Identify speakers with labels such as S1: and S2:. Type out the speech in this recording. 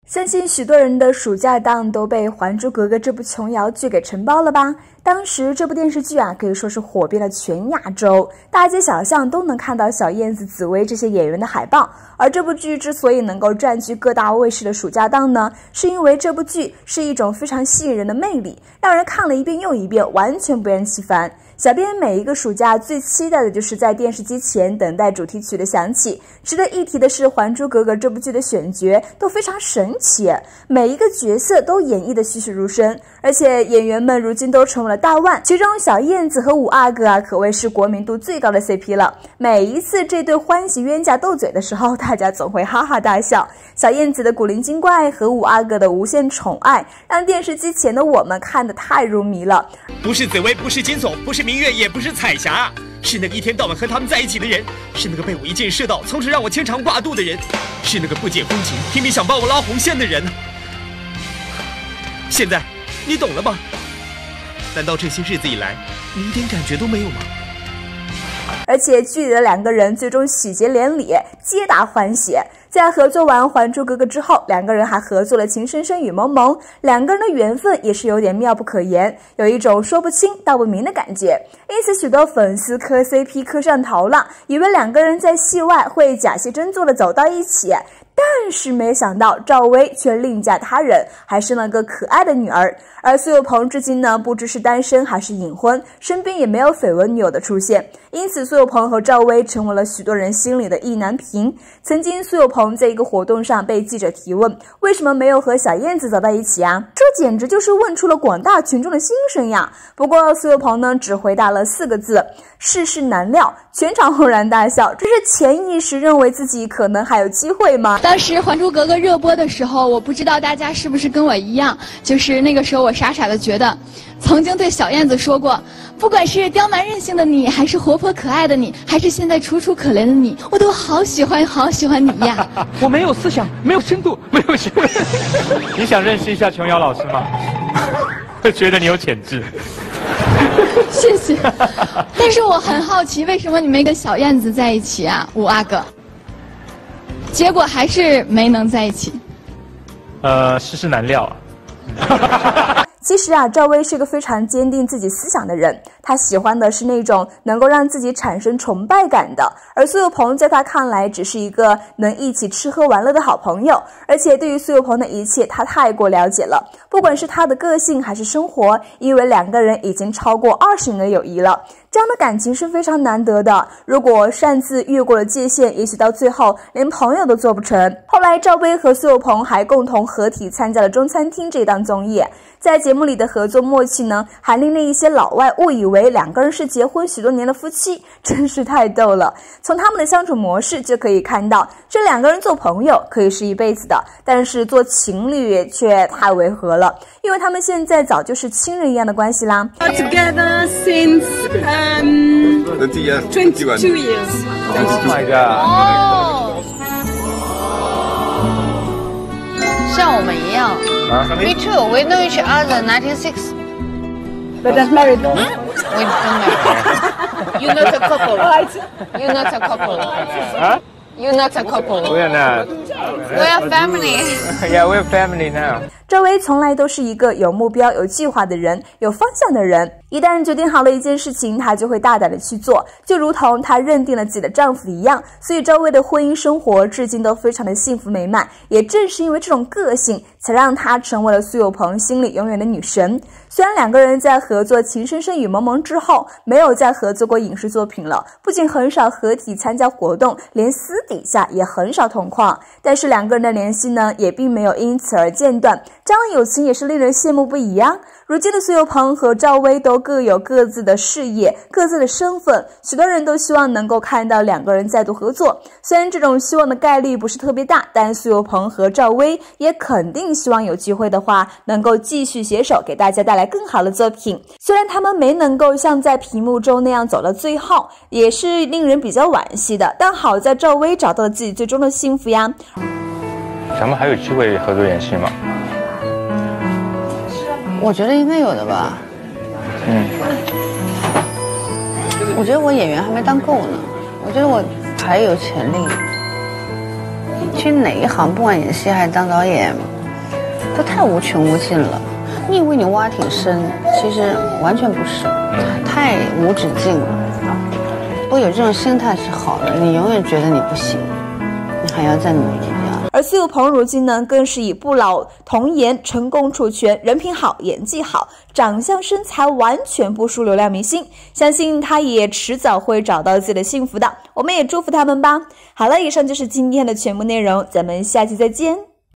S1: 相信许多人的暑假档都被《还珠格格》这部琼瑶剧给承包了吧？当时这部电视剧可以说是火遍了全亚洲，大街小巷都能看到小燕子、紫薇这些演员的海报。而这部剧之所以能够占据各大卫视的暑假档呢，是因为这部剧是一种非常吸引人的魅力，让人看了一遍又一遍，完全不厌其烦。小编每一个暑假最期待的就是在电视机前等待主题曲的响起。值得一提的是，《还珠格格》这部剧的选角都非常神奇，每一个角色都演绎得栩栩如生，而且演员们如今都成为了大腕，其中小燕子和五阿哥可谓是国民度最高的 CP 了。每一次这对欢喜冤家斗嘴的时候，大家总会哈哈大笑。小燕子的古灵精怪和五阿哥的无限宠爱，让电视机前的我们看得太入迷了。
S2: 不是紫薇，不是金锁，不是明月，也不是彩霞，是那个一天到晚和他们在一起的人，是那个被我一箭射到，从此让我牵肠挂肚的人，是那个不解风情，拼命想帮我拉红线的人。现在你懂了吗？难道这些日子以来，你一点感觉都没有吗？
S1: 而且剧里的两个人最终喜结连理，皆大欢喜。在合作完《还珠格格》之后，两个人还合作了《情深深雨蒙蒙》，两个人的缘分也是有点妙不可言，有一种说不清道不明的感觉。因此许多粉丝磕 CP 磕上头了，以为两个人在戏外会假戏真做的走到一起，但是没想到赵薇却另嫁他人，还生了个可爱的女儿。而苏有朋至今呢，不知是单身还是隐婚，身边也没有绯闻女友的出现，因此苏有朋和赵薇成为了许多人心里的意难平。曾经苏有朋在一个活动上被记者提问，为什么没有和小燕子走到一起啊？这简直就是问出了广大群众的心声呀！不过苏有朋呢，只回答了4个字：世事难料。全场轰然大笑，这是潜意识认为自己可能还有机会吗？
S3: 当时《还珠格格》热播的时候，我不知道大家是不是跟我一样，就是那个时候我傻傻的觉得，曾经对小燕子说过，不管是刁蛮任性的你，还是活泼可爱的你，还是现在楚楚可怜的你，我都好喜欢你呀！
S4: 我没有思想，没有深度，没有学问。你想认识一下琼瑶老师吗？会觉得你有潜质。
S3: 谢谢。但是我很好奇，为什么你没跟小燕子在一起啊，五阿哥？结果还是没能在一起。
S4: 世事难料啊。
S1: 其实赵薇是个非常坚定自己思想的人，她喜欢的是那种能够让自己产生崇拜感的，而苏有朋在她看来只是一个能一起吃喝玩乐的好朋友，而且对于苏有朋的一切她太过了解了，不管是他的个性还是生活，因为两个人已经超过20年的友谊了，这样的感情是非常难得的，如果擅自越过了界限，也许到最后连朋友都做不成。后来赵薇和苏有朋还共同合体参加了中餐厅这档综艺，在节目里的合作默契呢，还令一些老外误以为两个人是结婚许多年的夫妻，真是太逗了。从他们的相处模式就可以看到，这两个人做朋友可以是一辈子的，但是做情侣却太违和了，因为他们现在早就是亲人一样的关系啦。
S5: Together since 22 years.
S4: Oh my god.
S6: 哦，像我们一样。Me too. We know each other 1996.
S5: But not married.
S6: We don't marry. You're not a couple. You're not a couple.
S4: Huh?
S6: You're not a couple.
S4: We're not.
S6: We're family.
S4: Yeah, we're family now.
S1: 赵薇从来都是一个有目标、有计划的人，有方向的人。一旦决定好了一件事情，她就会大胆的去做，就如同她认定了自己的丈夫一样。所以赵薇的婚姻生活至今都非常的幸福美满。也正是因为这种个性，才让她成为了苏有朋心里永远的女神。虽然两个人在合作《情深深雨蒙蒙》之后，没有再合作过影视作品了，不仅很少合体参加活动，连私底下也很少同框。但是两个人的联系呢，也并没有因此而间断。这样的友情也是令人羡慕不已呀。如今的苏有朋和赵薇都各有各自的事业、各自的身份，许多人都希望能够看到两个人再度合作。虽然这种希望的概率不是特别大，但苏有朋和赵薇也肯定希望有机会的话，能够继续携手给大家带来更好的作品。虽然他们没能够像在屏幕中那样走到最后，也是令人比较惋惜的，但好在赵薇找到了自己最终的幸福呀。
S4: 咱们还有机会合作演戏吗？
S6: 我觉得应该有的吧。我觉得我演员还没当够呢，我觉得我还有潜力。去哪一行，不管演戏还是当导演， 都太无穷无尽了。你以为你挖挺深，其实完全不是，太无止境了。不有这种心态是好的，你永远觉得你不行，你还要再努力啊。
S1: 而苏有朋如今呢，更是以不老童颜、成功出圈，人品好、演技好、长相身材完全不输流量明星，相信他也迟早会找到自己的幸福的，我们也祝福他们吧。好了，以上就是今天的全部内容，咱们下期再见。